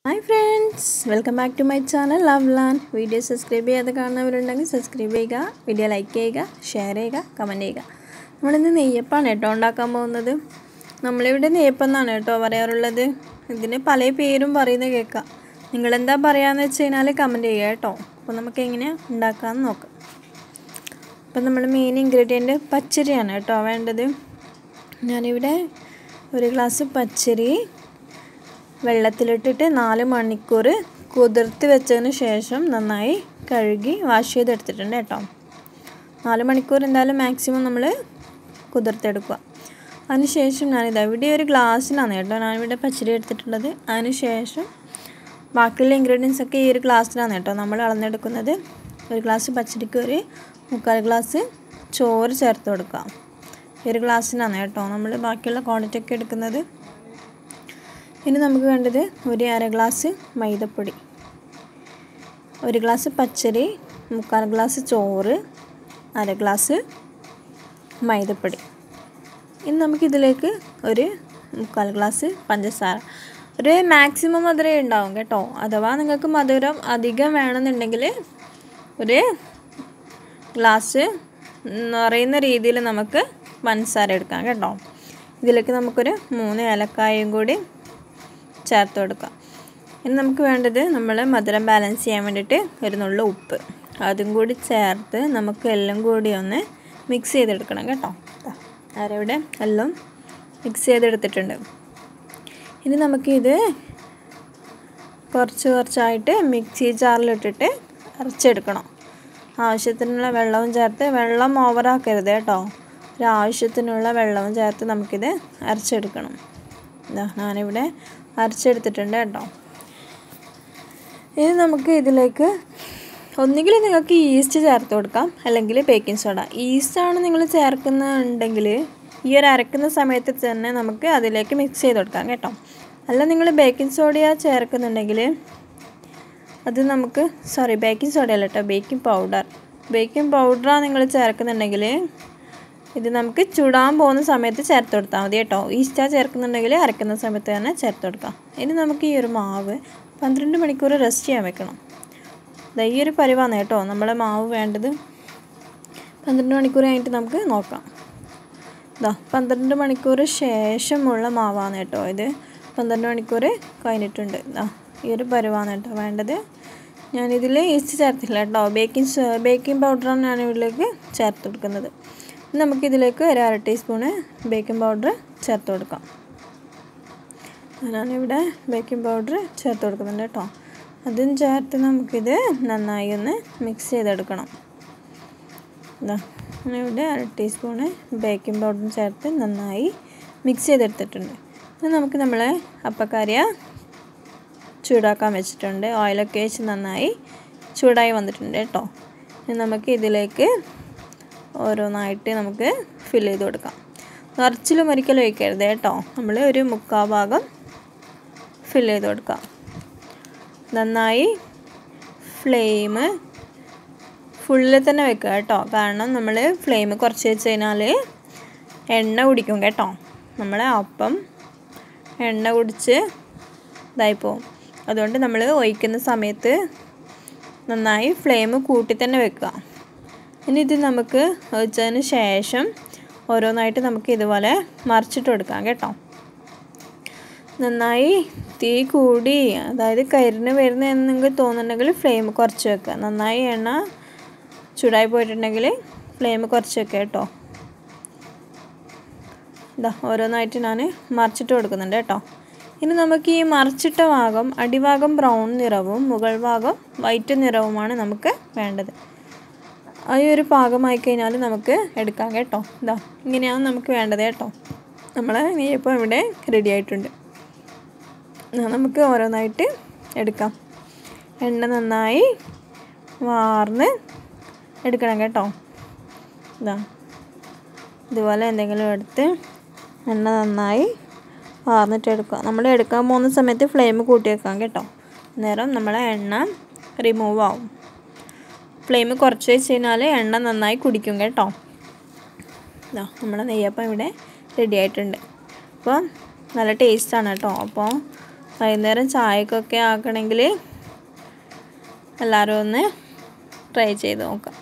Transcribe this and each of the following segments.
Hi friends, welcome back to my channel Loveland. Video subscribe ചെയ്ത് കാണുന്നവരുണ്ടെങ്കിൽ subscribe ചെയ്യുക, video like ചെയ്യുക, share ചെയ്യുക, കമൻറ്റ് ചെയ്യുക. നമ്മളിന്ന് നെയ്യപ്പമാണ് കേട്ടോ ഉണ്ടാക്കാൻ പോകുന്നത്. നമ്മളിവിടെ നെയ്യപ്പം എന്നാണ് കേട്ടോ പറയാറുള്ളത്. ഇതിന് പല പേരും പറയുന്നത് കേൾക്കാം. നിങ്ങളെന്താ പറയാന്ന് വെച്ച് കഴിഞ്ഞാൽ കമൻറ്റ് ചെയ്യുക കേട്ടോ. അപ്പോൾ നമുക്ക് എങ്ങനെയാണ് ഉണ്ടാക്കാമെന്ന് നോക്കാം. അപ്പോൾ നമ്മൾ മെയിൻ ഇൻഗ്രീഡിയൻറ്റ് പച്ചരിയാണ് കേട്ടോ വേണ്ടത്. ഞാനിവിടെ ഒരു ഗ്ലാസ് പച്ചരി വെള്ളത്തിലിട്ടിട്ട് 4 മണിക്കൂർ കുതിർത്ത് വെച്ചതിന് ശേഷം നന്നായി കഴുകി വാഷ് ചെയ്തെടുത്തിട്ടുണ്ട് കേട്ടോ. 4 മണിക്കൂർ എന്തായാലും മാക്സിമം നമ്മൾ കുതിർത്തെടുക്കുക. അതിനുശേഷം ഞാനിത് ഇവിടെ ഒരു ഗ്ലാസ്സിലാണ് കേട്ടോ ഞാനിവിടെ പച്ചരി എടുത്തിട്ടുള്ളത്. അതിനുശേഷം ബാക്കിയുള്ള ഇൻഗ്രീഡിയൻസ് ഒക്കെ ഈ ഒരു ഗ്ലാസ്സിലാണ് കേട്ടോ നമ്മൾ അളന്നെടുക്കുന്നത്. ഒരു ഗ്ലാസ് പച്ചരിക്ക് ഒരു 3/4 ഗ്ലാസ് ചോറ് ചേർത്ത് കൊടുക്കുക. ഈ ഒരു ഗ്ലാസ്സിലാണ് കേട്ടോ നമ്മൾ ബാക്കിയുള്ള ക്വാണ്ടിറ്റി ഒക്കെ എടുക്കുന്നത്. ഇനി നമുക്ക് വേണ്ടത് ഒരു 1/2 ഗ്ലാസ് മൈദപ്പൊടി, 1 ഗ്ലാസ് പച്ചരി, 3/4 ഗ്ലാസ് ചോറ്, 1/2 ഗ്ലാസ് മൈദപ്പൊടി. ഇനി നമുക്കിതിലേക്ക് ഒരു 3/4 ഗ്ലാസ് പഞ്ചസാര. ഒരു മാക്സിമം മധുരം ഉണ്ടാവും കേട്ടോ. അഥവാ നിങ്ങൾക്ക് മധുരം അധികം വേണമെന്നുണ്ടെങ്കിൽ ഒരു ഗ്ലാസ് നിറയുന്ന രീതിയിൽ നമുക്ക് പഞ്ചസാര എടുക്കാം കേട്ടോ. ഇതിലേക്ക് നമുക്കൊരു 3 ഏലക്കായും കൂടി ചേർത്ത് കൊടുക്കാം. ഇനി നമുക്ക് വേണ്ടത് നമ്മൾ മധുരം ബാലൻസ് ചെയ്യാൻ വേണ്ടിയിട്ട് ഒരു നുള്ളു ഉപ്പ്, അതും കൂടി ചേർത്ത് നമുക്ക് എല്ലാം കൂടി ഒന്ന് മിക്സ് ചെയ്തെടുക്കണം കേട്ടോ. ആരവിടെ എല്ലാം മിക്സ് ചെയ്തെടുത്തിട്ടുണ്ട്. ഇനി നമുക്കിത് കുറച്ചായിട്ട് മിക്സി ജാറിലിട്ടിട്ട് അരച്ചെടുക്കണം. ആവശ്യത്തിനുള്ള വെള്ളവും ചേർത്ത്, വെള്ളം ഓവറാക്കരുത് കേട്ടോ. ഒരു ആവശ്യത്തിനുള്ള വെള്ളവും ചേർത്ത് നമുക്കിത് അരച്ചെടുക്കണം. ഞാനിവിടെ അരച്ചെടുത്തിട്ടുണ്ട് കേട്ടോ. ഇനി നമുക്ക് ഇതിലേക്ക് ഒന്നുകിൽ നിങ്ങൾക്ക് ഈസ്റ്റ് ചേർത്ത് കൊടുക്കാം, അല്ലെങ്കിൽ ബേക്കിംഗ് സോഡ. ഈസ്റ്റാണ് നിങ്ങൾ ചേർക്കുന്നുണ്ടെങ്കിൽ ഈ ഒരു അരക്കുന്ന സമയത്ത് തന്നെ നമുക്ക് അതിലേക്ക് മിക്സ് ചെയ്ത് കൊടുക്കാം കേട്ടോ. അല്ല നിങ്ങൾ ബേക്കിംഗ് സോഡ ചേർക്കുന്നുണ്ടെങ്കിൽ അത് നമുക്ക് ബേക്കിംഗ് സോഡ അല്ല കേട്ടോ, ബേക്കിംഗ് പൗഡറാണ് നിങ്ങൾ ചേർക്കുന്നുണ്ടെങ്കിൽ ഇത് നമുക്ക് ചൂടാൻ പോകുന്ന സമയത്ത് ചേർത്ത് കൊടുത്താൽ മതി കേട്ടോ. ഈസ്റ്റ ചേർക്കുന്നുണ്ടെങ്കിൽ അരക്കുന്ന സമയത്ത് തന്നെ ചേർത്ത് കൊടുക്കാം. ഇനി നമുക്ക് ഈ ഒരു മാവ് 12 മണിക്കൂർ റെസ്റ്റ് ചെയ്യാൻ വെക്കണം. ഈ ഒരു പരിവാണ് കേട്ടോ നമ്മളെ മാവ് വേണ്ടത്. 12 മണിക്കൂർ കഴിഞ്ഞിട്ട് നമുക്ക് നോക്കാം. 12 മണിക്കൂർ ശേഷമുള്ള മാവാണ് കേട്ടോ ഇത്. 12 മണിക്കൂർ കഴിഞ്ഞിട്ടുണ്ട്. ഈ ഒരു പരിവാണ് കേട്ടോ വേണ്ടത്. ഞാനിതിൽ ഈസ്റ്റ് ചേർത്തില്ല കേട്ടോ, ബേക്കിംഗ് പൗഡറാണ് ഞാനിതിലേക്ക് ചേർത്ത് കൊടുക്കുന്നത്. നമുക്കിതിലേക്ക് ഒരു 1/2 ടീസ്പൂണ് ബേക്കിംഗ് പൗഡർ ചേർത്ത് കൊടുക്കാം. ഞാനിവിടെ ബേക്കിംഗ് പൗഡർ ചേർത്ത് കൊടുക്കുന്നുണ്ട് കേട്ടോ. അതും ചേർത്ത് നമുക്കിത് നന്നായി ഒന്ന് മിക്സ് ചെയ്തെടുക്കണം. ഞാനിവിടെ 1/2 ടീസ്പൂണ് ബേക്കിംഗ് പൗഡറും ചേർത്ത് നന്നായി മിക്സ് ചെയ്തെടുത്തിട്ടുണ്ട്. ഇത് നമുക്ക് നമ്മളെ അപ്പക്കാരിയ ചൂടാക്കാൻ വെച്ചിട്ടുണ്ട്. ഓയിലൊക്കെ വെച്ച് നന്നായി ചൂടായി വന്നിട്ടുണ്ട് കേട്ടോ. ഇനി നമുക്ക് ഇതിലേക്ക് ഓരോന്നായിട്ട് നമുക്ക് ഫില്ല് ചെയ്ത് കൊടുക്കാം. നിറച്ചിലും ഒരിക്കലും ഒഴിക്കരുത് കേട്ടോ. നമ്മൾ ഒരു 3/4 ഭാഗം ഫില്ല് ചെയ്ത് കൊടുക്കാം. നന്നായി ഫ്ലെയിം ഫുള്ളിൽ തന്നെ വെക്കുക കേട്ടോ. കാരണം നമ്മൾ ഫ്ലെയിം കുറച്ച് വെച്ച് കഴിഞ്ഞാൽ എണ്ണ കുടിക്കും കേട്ടോ. നമ്മളെ അപ്പം എണ്ണ കുടിച്ച് ഇതായിപ്പോവും. അതുകൊണ്ട് നമ്മൾ ഒഴിക്കുന്ന സമയത്ത് നന്നായി ഫ്ലെയിം കൂട്ടി തന്നെ വെക്കുക. ഇനി ഇത് നമുക്ക് ഒഴിച്ചതിന് ശേഷം ഓരോന്നായിട്ട് നമുക്ക് ഇതുപോലെ മറിച്ചിട്ട് കൊടുക്കാം കേട്ടോ. നന്നായി തീ കൂടി, അതായത് കരിഞ്ഞ് വരുന്നതെന്ന് നിങ്ങൾക്ക് തോന്നുന്നുണ്ടെങ്കിൽ ഫ്ലെയിം കുറച്ച് വെക്കുക. നന്നായി എണ്ണ ചൂടായി പോയിട്ടുണ്ടെങ്കിൽ ഫ്ലെയിം കുറച്ച് വെക്കുക കേട്ടോ. ഓരോന്നായിട്ട് ഞാൻ മറിച്ചിട്ട് കൊടുക്കുന്നുണ്ട് കേട്ടോ. ഇനി നമുക്ക് ഈ മറിച്ചിട്ട ഭാഗം അടിഭാഗം ബ്രൗൺ നിറവും മുകൾ ഭാഗം വൈറ്റ് നിറവുമാണ് നമുക്ക് വേണ്ടത്. ആ ഒരു പാകമായി കഴിഞ്ഞാൽ നമുക്ക് എടുക്കാം കേട്ടോ. ഇങ്ങനെയാണ് നമുക്ക് വേണ്ടത് കേട്ടോ. നമ്മളെ നെയ്യപ്പം ഇവിടെ റെഡി ആയിട്ടുണ്ട്. നമുക്ക് ഓരോന്നായിട്ട് എടുക്കാം. എണ്ണ നന്നായി വാർന്ന് എടുക്കണം കേട്ടോ. ഇതുപോലെ എന്തെങ്കിലും എടുത്ത് എണ്ണ നന്നായി വാർന്നിട്ട് എടുക്കുക. നമ്മൾ എടുക്കാൻ പോകുന്ന സമയത്ത് ഫ്ലെയിം കൂട്ടി വെക്കാം കേട്ടോ. അന്നേരം നമ്മളെ എണ്ണ റിമൂവ് ആവും. ഫ്ലെയിം കുറച്ച് വെച്ച് കഴിഞ്ഞാൽ എണ്ണ നന്നായി കുടിക്കും കേട്ടോ. നമ്മളെ നെയ്യപ്പം ഇവിടെ റെഡി ആയിട്ടുണ്ട്. അപ്പോൾ നല്ല ടേസ്റ്റാണ് കേട്ടോ. അപ്പോൾ വൈകുന്നേരം ചായക്കൊക്കെ ആക്കണമെങ്കിൽ എല്ലാവരും ഒന്ന് ട്രൈ ചെയ്ത് നോക്കാം.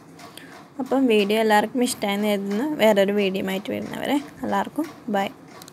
അപ്പം വീഡിയോ എല്ലാവർക്കും ഇഷ്ടമായെന്ന് കരുതുന്നു. വേറൊരു വീഡിയോ ആയിട്ട് വരുന്നവരെ എല്ലാവർക്കും ബൈ.